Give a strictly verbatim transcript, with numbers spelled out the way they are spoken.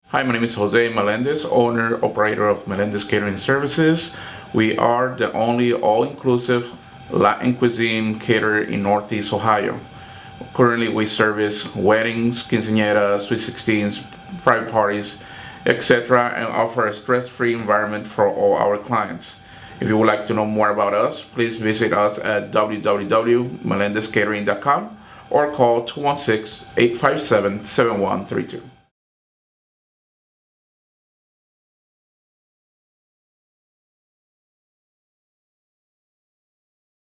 Hi, my name is Jose Melendez, owner, operator of Melendez Catering Services. We are the only all-inclusive Latin cuisine caterer in Northeast Ohio. Currently, we service weddings, quinceañeras, sweet sixteens, private parties, et cetera, and offer a stress-free environment for all our clients. If you would like to know more about us, please visit us at w w w dot melendez catering dot com or call two one six, eight five seven, seven one three two.